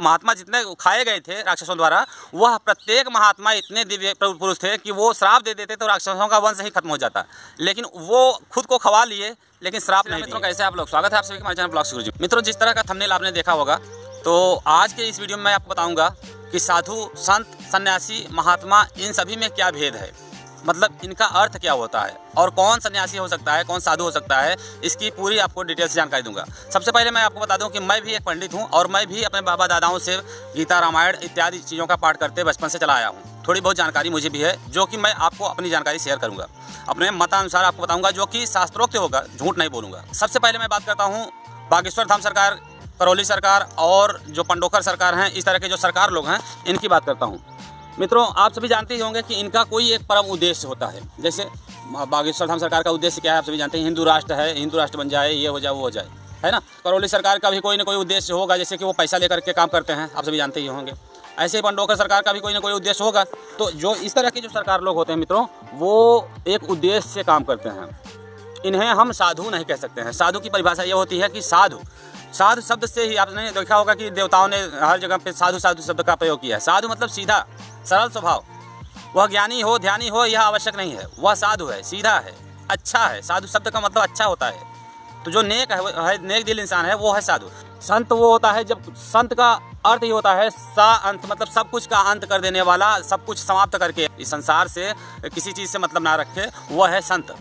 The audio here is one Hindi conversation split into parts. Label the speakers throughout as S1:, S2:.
S1: महात्मा जितने खाए गए थे राक्षसों द्वारा, वह प्रत्येक महात्मा इतने दिव्य पुरुष थे कि वो श्राप दे देते तो राक्षसों का वंश ही खत्म हो जाता। लेकिन वो खुद को खवा लिए, लेकिन श्राप नहीं। मित्रों कैसे आप लोग, स्वागत है आप सभी के हमारे चैनल ब्लॉग्स गुरुजी। मित्रों जिस तरह का थंबनेल आपने देखा होगा, तो आज के इस वीडियो में मैं आपको बताऊंगा कि साधु, संत, सन्यासी, महात्मा, इन सभी में क्या भेद है, मतलब इनका अर्थ क्या होता है और कौन सन्यासी हो सकता है, कौन साधु हो सकता है, इसकी पूरी आपको डिटेल से जानकारी दूंगा। सबसे पहले मैं आपको बता दूं कि मैं भी एक पंडित हूं और मैं भी अपने बाबा दादाओं से गीता, रामायण इत्यादि चीज़ों का पाठ करते बचपन से चला आया हूं। थोड़ी बहुत जानकारी मुझे भी है, जो कि मैं आपको अपनी जानकारी शेयर करूँगा, अपने मतानुसार आपको बताऊँगा, जो कि शास्त्रोक्त होगा, झूठ नहीं बोलूँगा। सबसे पहले मैं बात करता हूँ बागेश्वर धाम सरकार, करौली सरकार और जो पंडोखर सरकार हैं, इस तरह के जो सरकार लोग हैं, इनकी बात करता हूँ। मित्रों आप सभी जानते ही होंगे कि इनका कोई एक परम उद्देश्य होता है। जैसे बागेश्वर धाम सरकार का उद्देश्य क्या है, आप सभी जानते हैं, हिंदू राष्ट्र है, हिंदू राष्ट्र बन जाए, ये हो जाए, वो हो जाए, है ना। करौली सरकार का भी कोई ना कोई उद्देश्य होगा, जैसे कि वो पैसा लेकर के काम करते हैं, आप सभी जानते ही होंगे। ऐसे ही पंडोखर सरकार का भी कोई ना कोई उद्देश्य होगा। तो जो इस तरह के जो सरकार लोग होते हैं मित्रों, वो एक उद्देश्य से काम करते हैं। इन्हें हम साधु नहीं कह सकते हैं। साधु की परिभाषा ये होती है कि साधु शब्द से ही आपने देखा होगा कि देवताओं ने हर जगह पे साधु शब्द का प्रयोग किया है। साधु मतलब सीधा सरल स्वभाव। वह ज्ञानी हो, ध्यानी हो, यह आवश्यक नहीं है। वह साधु है, सीधा है, अच्छा है। साधु शब्द का मतलब अच्छा होता है। तो जो नेक है, नेक दिल इंसान है, वो है साधु। संत वो होता है, जब संत का अर्थ ही होता है सा अंत, मतलब सब कुछ का अंत कर देने वाला, सब कुछ समाप्त करके इस संसार से किसी चीज़ से मतलब ना रखे, वह है संत।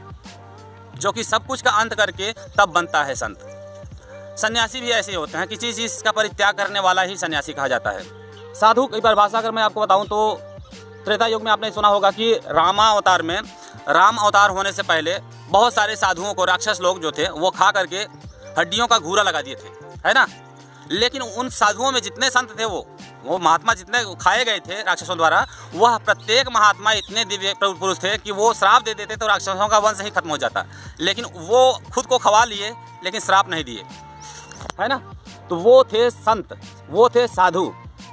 S1: जो कि सब कुछ का अंत करके तब बनता है संत। सन्यासी भी ऐसे होते हैं, किसी चीज़ का परित्याग करने वाला ही सन्यासी कहा जाता है। साधु की परिभाषा अगर मैं आपको बताऊं तो त्रेता युग में आपने सुना होगा कि रामावतार में, राम अवतार होने से पहले बहुत सारे साधुओं को राक्षस लोग जो थे वो खा करके हड्डियों का घूरा लगा दिए थे, है ना। लेकिन उन साधुओं में जितने संत थे, वो महात्मा जितने खाए गए थे राक्षसों द्वारा, वह प्रत्येक महात्मा इतने दिव्य पुरुष थे कि वो श्राप दे देते तो राक्षसों का वंश ही खत्म हो जाता। लेकिन वो खुद को खवा लिए, लेकिन श्राप नहीं दिए, है ना। तो वो थे संत, वो थे साधु।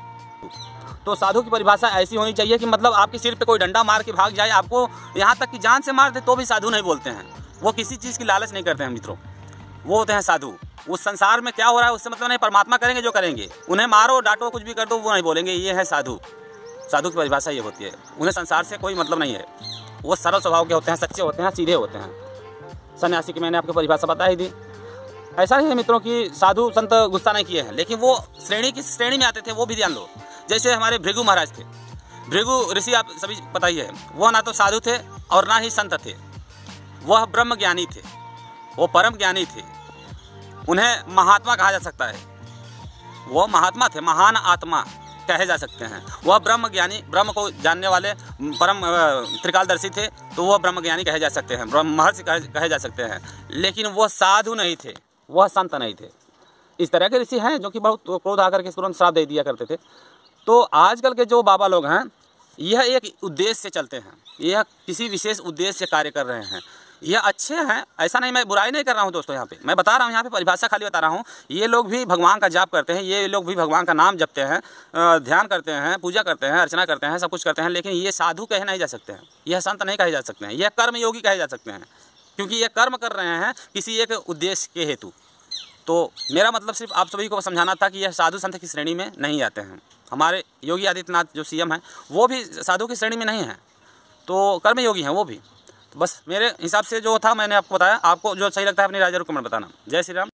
S1: तो साधु की परिभाषा ऐसी होनी चाहिए कि मतलब आपके सिर पे कोई डंडा मार के भाग जाए, आपको यहाँ तक कि जान से मार दे, तो भी साधु नहीं बोलते हैं। वो किसी चीज़ की लालच नहीं करते हैं मित्रों, वो होते हैं साधु। उस संसार में क्या हो रहा है उससे मतलब नहीं, परमात्मा करेंगे जो करेंगे, उन्हें मारो, डांटो, कुछ भी कर दो, वो नहीं बोलेंगे। ये है साधु। साधु की परिभाषा ये होती है, उन्हें संसार से कोई मतलब नहीं है। वो सरल स्वभाव के होते हैं, सच्चे होते हैं, सीधे होते हैं। सन्यासी की मैंने आपको परिभाषा बता ही दी। ऐसा ही है मित्रों कि साधु संत गुस्सा नहीं किए हैं, लेकिन वो किस श्रेणी में आते थे वो भी ध्यान दो। जैसे हमारे भृगु महाराज थे, भृगु ऋषि, आप सभी पता ही है, वह ना तो साधु थे और ना ही संत थे। वह ब्रह्म ज्ञानी थे, वो परम ज्ञानी थे। उन्हें महात्मा कहा जा सकता है। वह महात्मा थे, महान आत्मा कहे जा सकते हैं। वह ब्रह्म ज्ञानी, ब्रह्म को जानने वाले परम त्रिकालदर्शी थे, तो वह ब्रह्म ज्ञानी कहे जा सकते हैं, ब्रह्म महर्षि कहे जा सकते हैं। लेकिन वह साधु नहीं थे, वह संत नहीं थे। इस तरह के ऋषि हैं जो कि बहुत क्रोध आकर के तुरंत श्राप दे दिया करते थे। तो आजकल के जो बाबा लोग हैं, यह एक उद्देश्य से चलते हैं, यह किसी विशेष उद्देश्य से कार्य कर रहे हैं। यह अच्छे हैं, ऐसा नहीं, मैं बुराई नहीं कर रहा हूं दोस्तों। यहाँ पे मैं बता रहा हूं, यहाँ पे परिभाषा खाली बता रहा हूं। ये लोग भी भगवान का जाप करते हैं, ये लोग भी भगवान का नाम जपते हैं, ध्यान करते हैं, पूजा करते हैं, अर्चना करते हैं, सब कुछ करते हैं। लेकिन ये साधु कहे नहीं जा सकते हैं, यह संत नहीं कहे जा सकते हैं, यह कर्मयोगी कहे जा सकते हैं, क्योंकि ये कर्म कर रहे हैं किसी एक उद्देश्य के हेतु। तो मेरा मतलब सिर्फ आप सभी को समझाना था कि यह साधु संत की श्रेणी में नहीं आते हैं। हमारे योगी आदित्यनाथ जो सीएम हैं, वो भी साधु की श्रेणी में नहीं हैं, तो कर्मयोगी हैं वो भी। तो बस मेरे हिसाब से जो था मैंने आपको बताया। आपको जो सही लगता है अपनी राय जरूर कमेंट बताना। जय श्री राम।